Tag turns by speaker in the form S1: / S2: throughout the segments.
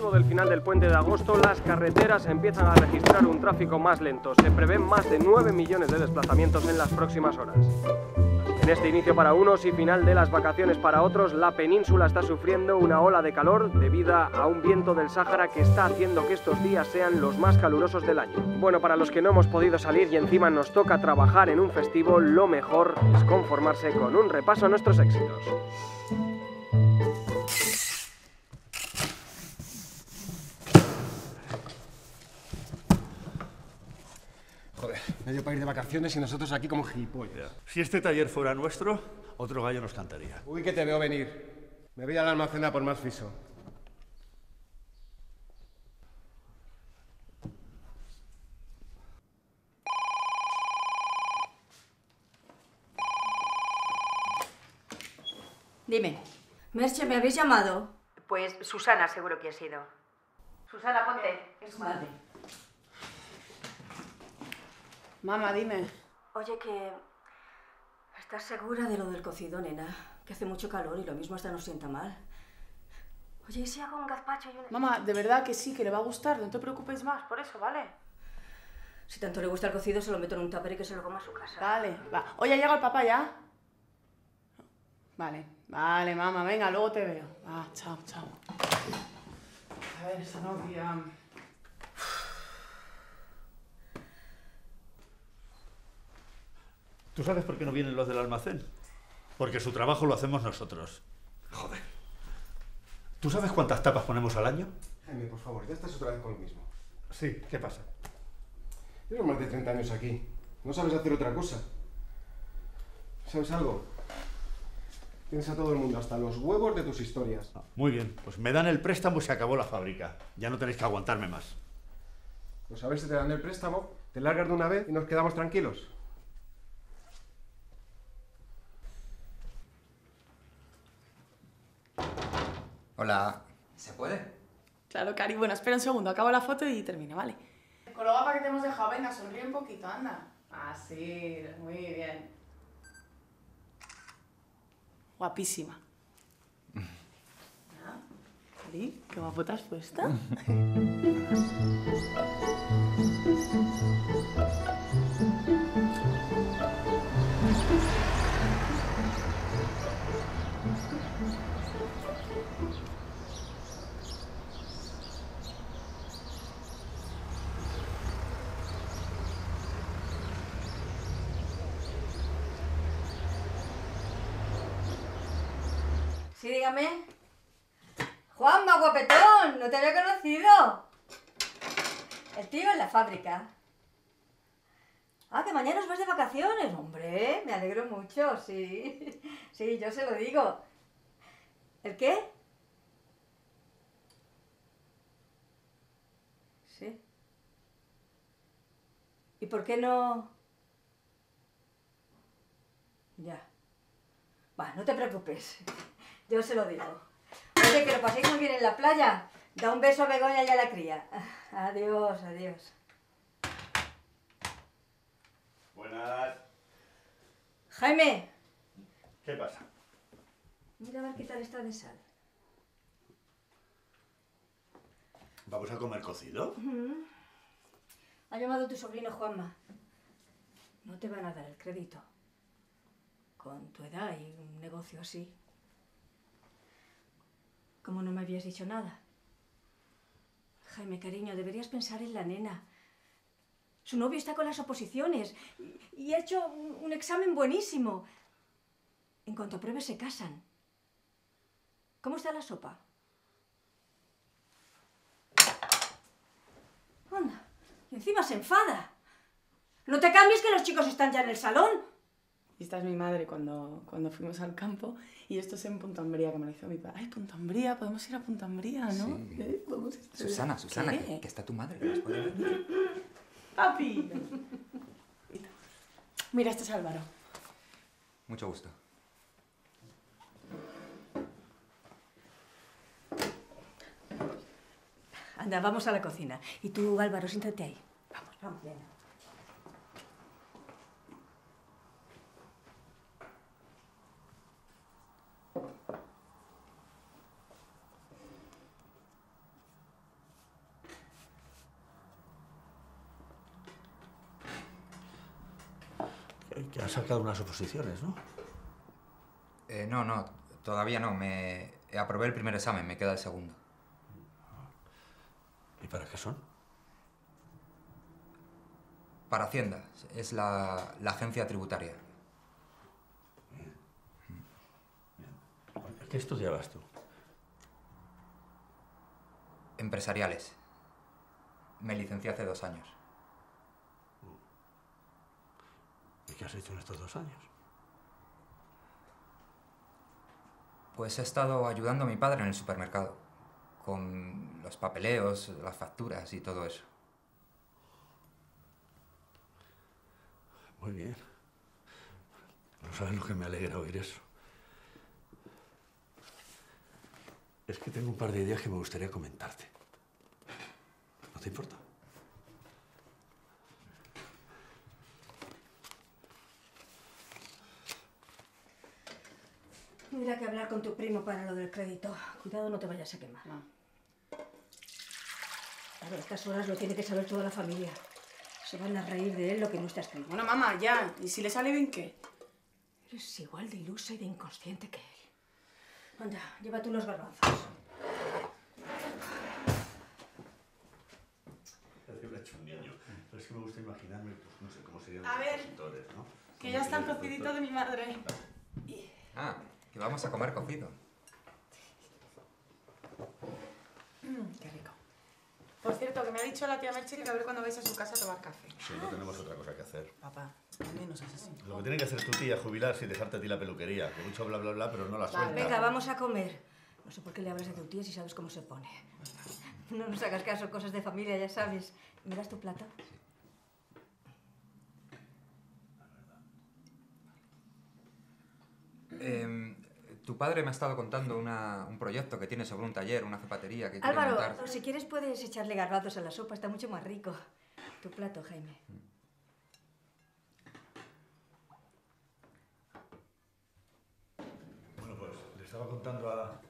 S1: motivo del final del puente de agosto, las carreteras empiezan a registrar un tráfico más lento. Se prevén más de 9 millones de desplazamientos en las próximas horas. En este inicio para unos y final de las vacaciones para otros, la península está sufriendo una ola de calor debido a un viento del Sáhara que está haciendo que estos días sean los más calurosos del año. Bueno, para los que no hemos podido salir y encima nos toca trabajar en un festivo, lo mejor es conformarse con un repaso a nuestros éxitos.
S2: Joder, medio país de vacaciones y nosotros aquí como gilipollas.
S3: Si este taller fuera nuestro, otro gallo nos cantaría.
S2: Uy, que te veo venir. Me voy al almacén a por más friso.
S4: Dime.
S5: Merche, ¿me habéis llamado?
S4: Pues Susana seguro que ha sido. Susana, ponte. Es su madre.
S5: Mamá, dime.
S4: Oye, que... ¿Estás segura de lo del cocido, nena? Que hace mucho calor y lo mismo hasta nos sienta mal. Oye, ¿y si hago un gazpacho y una...?
S5: Mamá, de verdad que sí, que le va a gustar. No te preocupes más por eso, ¿vale?
S4: Si tanto le gusta el cocido, se lo meto en un tupper y que se lo coma a su casa.
S5: Vale, va. Oye, ¿ha llegado el papá ya? Vale, vale, mamá, venga, luego te veo. Ah, chao, chao. A ver, esa novia...
S3: ¿Tú sabes por qué no vienen los del almacén? Porque su trabajo lo hacemos nosotros. Joder. ¿Tú sabes cuántas tapas ponemos al año?
S2: Jaime, por favor, ya estás otra vez con lo mismo.
S3: Sí, ¿qué pasa?
S2: Llevo más de 30 años aquí. No sabes hacer otra cosa. ¿Sabes algo? Piensa todo el mundo, hasta los huevos de tus historias.
S3: Muy bien, pues me dan el préstamo y se acabó la fábrica. Ya no tenéis que aguantarme más.
S2: Pues a ver si te dan el préstamo, te largas de una vez y nos quedamos tranquilos.
S6: Hola. ¿Se puede?
S5: Claro, Cari. Bueno, espera un segundo, acabo la foto y termino, ¿vale? Con lo guapa que te hemos dejado, venga, sonríe un poquito, anda. Así, muy bien. Guapísima. ¿Ah? Cari, qué guapo te has puesto.
S4: Sí, dígame. Juanma, guapetón, no te había conocido. El tío en la fábrica. Ah, que mañana os vas de vacaciones, hombre. Me alegro mucho, sí. Sí, yo se lo digo. ¿El qué? Sí. ¿Y por qué no...? Ya. Va, no te preocupes. Yo se lo digo. Oye, que lo paséis muy bien en la playa. Da un beso a Begoña y a la cría. Adiós, adiós.
S3: Buenas.
S4: Jaime.
S3: ¿Qué pasa?
S4: Mira a ver qué tal está de sal.
S3: ¿Vamos a comer cocido?
S4: Ha llamado tu sobrino Juanma. No te van a dar el crédito. Con tu edad y un negocio así. ¿Cómo no me habías dicho nada? Jaime, cariño, deberías pensar en la nena. Su novio está con las oposiciones y ha hecho un examen buenísimo. En cuanto apruebe se casan. ¿Cómo está la sopa? Anda, y encima se enfada. No te cambies que los chicos están ya en el salón.
S5: Y esta es mi madre cuando fuimos al campo y esto es en Punta Umbría, que me lo hizo mi padre. Ay, Punta Umbría, podemos ir a Punta Umbría, ¿no?
S6: Sí.
S5: Vamos a
S6: Susana, que está tu madre, que las puede ver.
S5: ¡Papi! Mira, este es Álvaro.
S6: Mucho gusto.
S4: Anda, vamos a la cocina. Y tú, Álvaro, siéntate ahí. Vamos, vamos, venga.
S3: que has sacado unas oposiciones, ¿no?
S6: No, todavía no. Aprobé el primer examen, me queda el segundo.
S3: ¿Y para qué son?
S6: Para Hacienda, es la agencia tributaria.
S3: ¿Qué estudiabas tú?
S6: Empresariales. Me licencié hace 2 años.
S3: ¿Y qué has hecho en estos 2 años?
S6: Pues he estado ayudando a mi padre en el supermercado, con los papeleos, las facturas y todo eso.
S3: Muy bien. No sabes lo que me alegra oír eso. Es que tengo un par de ideas que me gustaría comentarte. ¿No te importa?
S4: Tendrá que hablar con tu primo para lo del crédito. Cuidado, no te vayas a quemar.
S5: No.
S4: A estas horas lo tiene que saber toda la familia. Se van a reír de él lo que no está escrito.
S5: Bueno, mamá, ya. ¿Y si le sale bien qué?
S4: Eres igual de ilusa y de inconsciente que él. Anda, lleva tú los garbanzos.
S3: Parece que lo ha hecho un niño. Pero es que me gusta imaginarme, pues no sé cómo serían
S5: A
S3: los
S5: ver,
S3: pintores, ¿no?
S5: Que ya está el cocidito de mi madre.
S6: Ah, que vamos a comer cocido.
S5: Qué rico. Por cierto, que me ha dicho la tía Merche que a ver cuando vais a su casa a tomar café.
S3: Sí, no tenemos otra cosa que hacer.
S5: Papá, al menos es así.
S3: Lo que tiene que hacer tu tía es jubilarse y dejarte a ti la peluquería. Que mucho bla bla bla, pero no la suelta.
S4: Venga, vamos a comer. No sé por qué le hablas de tu tía si sabes cómo se pone. No nos hagas caso, cosas de familia, ya sabes. ¿Me das tu plato?
S6: Tu padre me ha estado contando un proyecto que tiene sobre un taller, una zapatería que quiere
S4: Álvaro,
S6: montar.
S4: si quieres puedes echarle garbanzos a la sopa, está mucho más rico. Tu plato, Jaime.
S3: Bueno, pues le estaba contando a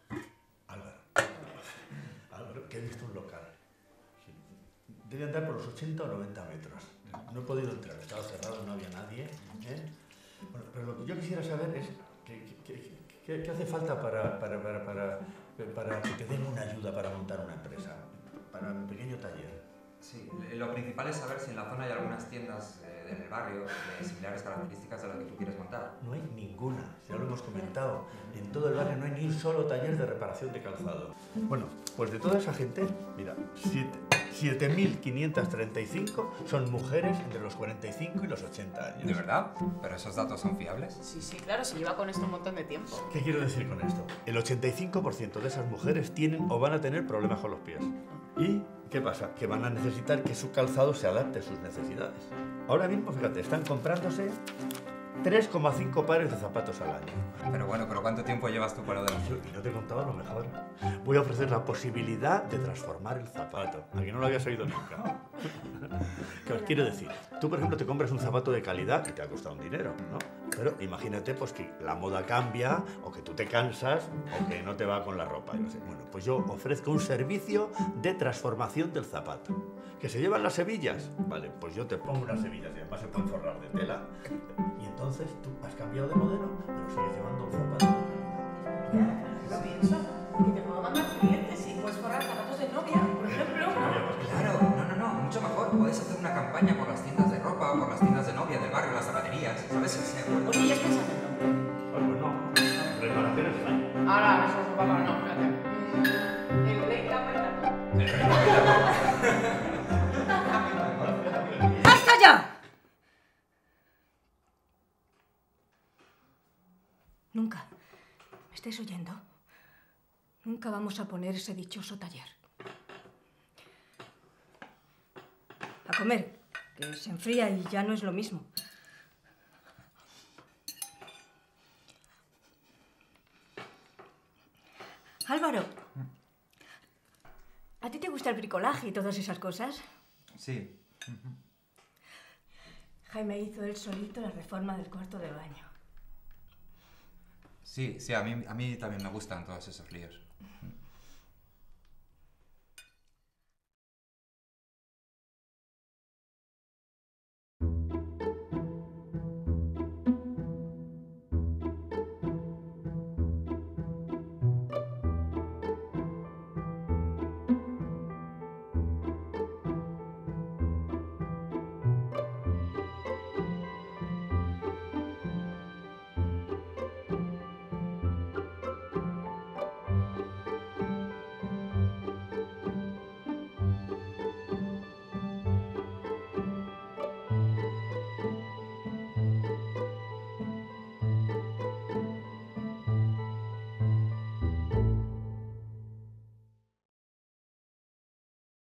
S3: Álvaro que he visto un local. Debe andar por los 80 o 90 metros. No he podido entrar, estaba cerrado, no había nadie. Bueno, pero lo que yo quisiera saber es qué hace falta para que te den una ayuda para montar una empresa, para un pequeño taller.
S6: Sí, lo principal es saber si en la zona hay algunas tiendas en el barrio de similares características a las que tú quieres montar.
S3: No hay ninguna, ya lo hemos comentado. En todo el barrio no hay ni un solo taller de reparación de calzado. Bueno, pues de toda esa gente, mira, 7.535 son mujeres entre los 45 y los 80 años.
S6: ¿De verdad? ¿Pero esos datos son fiables?
S5: Sí, claro, se lleva con esto un montón de tiempo.
S3: ¿Qué quiero decir con esto? El 85% de esas mujeres tienen o van a tener problemas con los pies. ¿Y qué pasa? Que van a necesitar que su calzado se adapte a sus necesidades. Ahora mismo, fíjate, están comprándose 3,5 pares de zapatos al año.
S6: Pero bueno, ¿cuánto tiempo llevas tú para lo de la...
S3: Y no te contaba lo mejor. Voy a ofrecer la posibilidad de transformar el zapato. ¿A que no lo habías oído nunca? ¿Qué os quiero decir? Tú, por ejemplo, te compras un zapato de calidad que te ha costado un dinero, ¿no? Pero imagínate pues que la moda cambia, o que tú te cansas, o que no te va con la ropa. Yo sé. Bueno, pues yo ofrezco un servicio de transformación del zapato. ¿Que se llevan las hebillas? Vale, pues yo te pongo unas hebillas y además se pueden forrar de tela. Y entonces tú has cambiado de modelo, pero sigues llevando un zapato de calidad.
S5: Lo pienso. Que te puedo mandar clientes y puedes forrar zapatos de novia, por ejemplo.
S6: Claro, no, mucho mejor. Puedes hacer una campaña por las tiendas de ropa, por las tiendas de novia del barrio, las zapaterías, ¿sabes? Seguro.
S5: Oye, ya estás haciendo.
S3: Pues no, reparaciones hay.
S5: Ahora, eso es papá, no, espérate. El rey tapa y tapa.
S4: ¡Basta ya! Nunca, ¿me estáis oyendo? Nunca vamos a poner ese dichoso taller. A comer, que se enfría y ya no es lo mismo. Álvaro, ¿a ti te gusta el bricolaje y todas esas cosas?
S6: Sí.
S4: Jaime hizo él solito la reforma del cuarto de baño.
S6: Sí, a mí también me gustan todos esos líos.